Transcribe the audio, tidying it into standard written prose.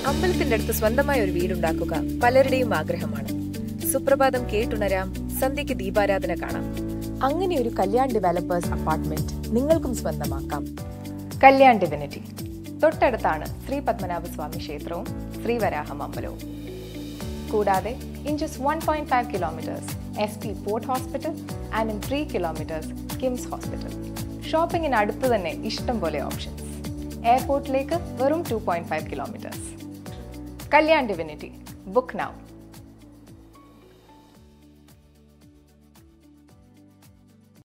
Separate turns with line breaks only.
അമ്പലത്തിന്റെ അടുത്ത് സ്വന്തമായ ഒരു വീടുണ്ടാക്കുക പലരുടെയും ആഗ്രഹമാണ്. സുപ്രഭാതം കേട്ടുണരാം, സന്ധ്യയ്ക്ക് ദീപാരാധന കാണാം. അങ്ങനെ ഒരു കല്യാൺ ഡെവലപ്പേഴ്സ് അപ്പാർട്ട്മെന്റ് നിങ്ങൾക്കും സ്വന്തമാക്കാം. കല്യാൺ ഡിവിനിറ്റി തൊട്ടടുത്താണ് ശ്രീ പദ്മനാഭസ്വാമി ക്ഷേത്രവും ശ്രീവരാഹം അമ്പലവും. കൂടാതെ in just 1.5 kilometers SP Port Hospital and in 3 kilometers Kims Hospital. ഷോപ്പിങ്ങിന് അടുത്ത് തന്നെ ഇഷ്ടം പോലെ ഓപ്ഷൻസ്. എയർപോർട്ടിലേക്ക് വെറും 2.5 kilometers. Kalyan Divinity. Book now.